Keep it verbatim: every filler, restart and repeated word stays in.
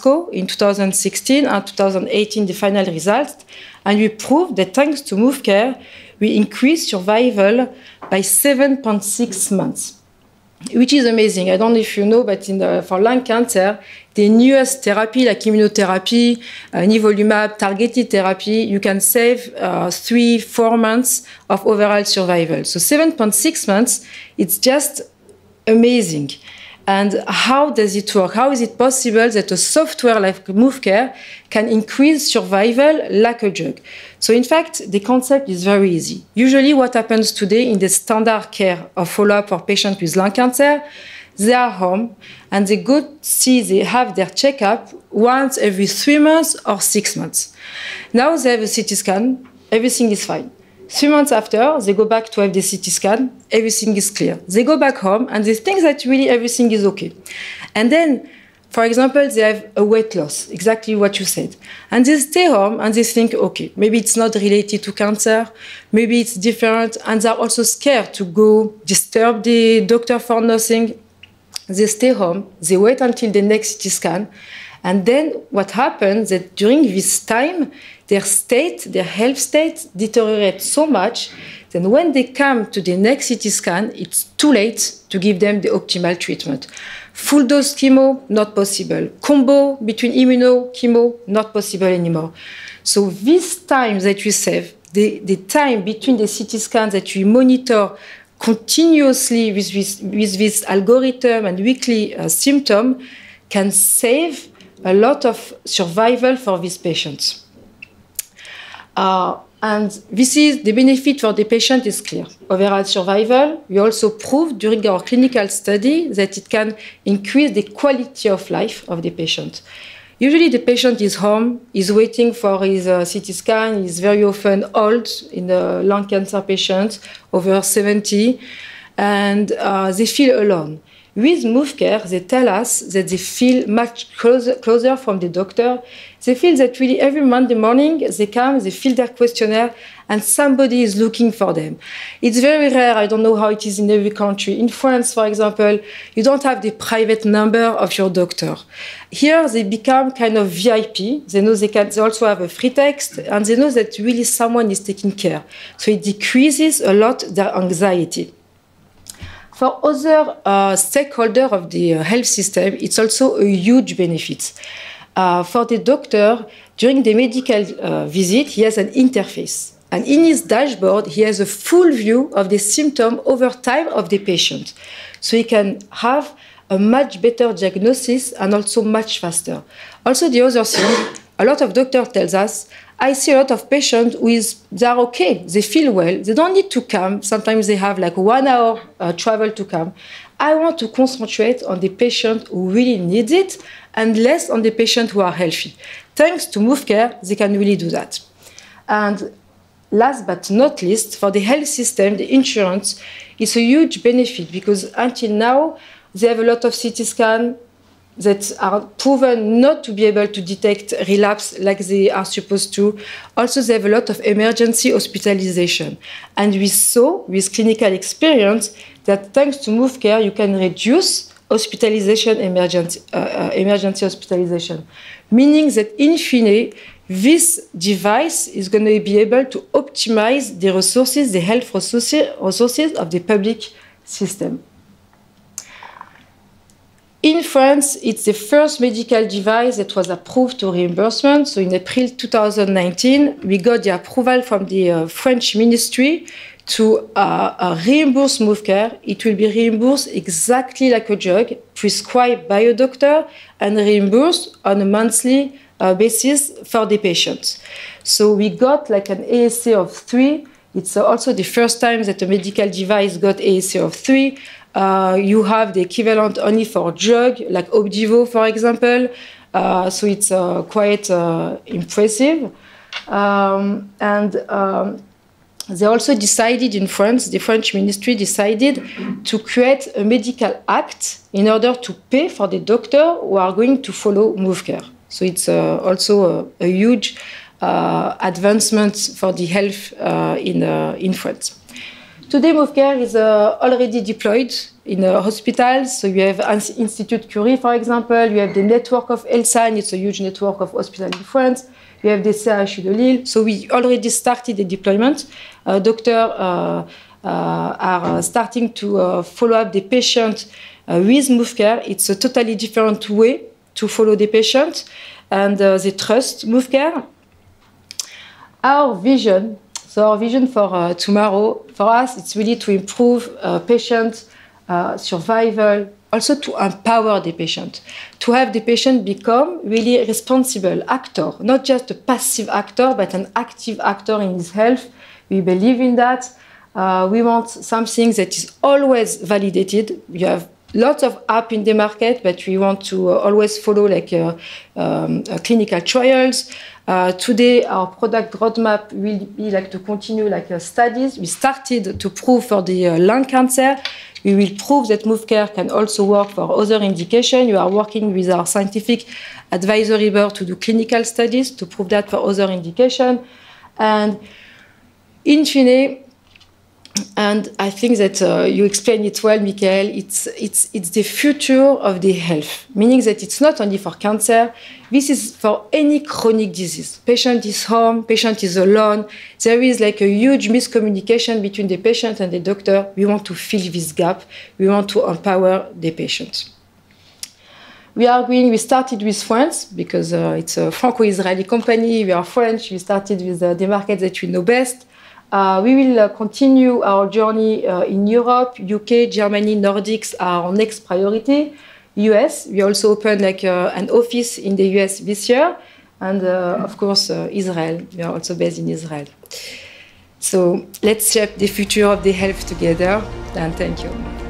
ASCO in two thousand sixteen and two thousand eighteen, the final results, and we proved that thanks to MoveCare, we increased survival by seven point six months, which is amazing. I don't know if you know, but in the, for lung cancer, the newest therapy, like immunotherapy, uh, nivolumab, targeted therapy, you can save uh, three, four months of overall survival. So seven point six months, it's just amazing. And how does it work? How is it possible that a software like MoveCare can increase survival like a drug? So in fact, the concept is very easy. Usually what happens today in the standard care of follow-up for patients with lung cancer, they are home and they go see, they have their checkup once every three months or six months. Now they have a C T scan, everything is fine. Three months after, they go back to have the C T scan, everything is clear. They go back home and they think that really everything is okay. And then, for example, they have a weight loss, exactly what you said. And they stay home and they think, okay, maybe it's not related to cancer, maybe it's different, and they're also scared to go disturb the doctor for nothing. They stay home, they wait until the next C T scan, and then what happens is that during this time, their state, their health state deteriorates so much that when they come to the next C T scan, it's too late to give them the optimal treatment. Full dose chemo, not possible. Combo between immuno, chemo, not possible anymore. So this time that we save, the, the time between the C T scans that we monitor continuously with this, with this algorithm and weekly uh, symptom can save a lot of survival for these patients. Uh, and this is the benefit for the patient is clear. Overall survival, we also proved during our clinical study that it can increase the quality of life of the patient. Usually the patient is home, is waiting for his uh, C T scan, is very often old in the lung cancer patient, over seventy, and uh, they feel alone. With MoveCare, they tell us that they feel much closer, closer from the doctor. They feel that really every Monday morning, they come, they fill their questionnaire, and somebody is looking for them. It's very rare. I don't know how it is in every country. In France, for example, you don't have the private number of your doctor. Here, they become kind of V I P. They know they can they also have a free text, and they know that really someone is taking care. So it decreases a lot their anxiety. For other uh, stakeholders of the uh, health system, it's also a huge benefit. Uh, for the doctor, during the medical uh, visit, he has an interface. And in his dashboard, he has a full view of the symptom over time of the patient. So he can have a much better diagnosis and also much faster. Also, the other thing, a lot of doctors tell us, I see a lot of patients who is, they are okay, they feel well, they don't need to come. Sometimes they have like one hour uh, travel to come. I want to concentrate on the patient who really needs it and less on the patient who are healthy. Thanks to MoveCare, they can really do that. And last but not least, for the health system, the insurance is a huge benefit because until now, they have a lot of C T scans that are proven not to be able to detect relapse like they are supposed to. Also, they have a lot of emergency hospitalization. And we saw, with clinical experience, that thanks to MoveCare, you can reduce hospitalization, emergency, uh, uh, emergency hospitalization, meaning that in fine, this device is going to be able to optimize the resources, the health resources of the public system. In France, it's the first medical device that was approved to reimbursement. So in April two thousand nineteen, we got the approval from the uh, French ministry to uh, uh, reimburse MoveCare. It will be reimbursed exactly like a drug, prescribed by a doctor and reimbursed on a monthly uh, basis for the patients. So we got like an A S A of three. It's uh, also the first time that a medical device got A S A of three. Uh, you have the equivalent only for drug, like Opdivo, for example. Uh, so it's uh, quite uh, impressive. Um, and um, they also decided in France, the French ministry decided to create a medical act in order to pay for the doctor who are going to follow MoveCare. So it's uh, also a, a huge uh, advancement for the health uh, in, uh, in France. Today, MoveCare is uh, already deployed in uh, hospitals. So you have Institut Curie, for example. You have the network of Elsan. It's a huge network of hospitals in France. You have the C H U de Lille. So we already started the deployment. Uh, doctors uh, uh, are starting to uh, follow up the patient uh, with MoveCare. It's a totally different way to follow the patient, and uh, they trust MoveCare. Our vision, so our vision for uh, tomorrow, for us, it's really to improve uh, patient uh, survival, also to empower the patient, to have the patient become really a responsible actor, not just a passive actor, but an active actor in his health. We believe in that. Uh, we want something that is always validated. You have lots of apps in the market, but we want to uh, always follow like uh, um, uh, clinical trials. Uh, today, our product roadmap will be like to continue like uh, studies. We started to prove for the uh, lung cancer. We will prove that MoveCare can also work for other indications. We are working with our scientific advisory board to do clinical studies to prove that for other indications. And in fine, and I think that uh, you explained it well, Michael, it's, it's, it's the future of the health, meaning that it's not only for cancer, this is for any chronic disease. Patient is home, patient is alone, there is like a huge miscommunication between the patient and the doctor. We want to fill this gap, we want to empower the patient. We are going, we started with France, because uh, it's a Franco-Israeli company, we are French, we started with uh, the market that we know best. Uh, we will uh, continue our journey uh, in Europe, U K, Germany, Nordics are our next priority. U S, we also opened like uh, an office in the U S this year. And uh, of course, uh, Israel, we are also based in Israel. So let's shape the future of the health together, and thank you.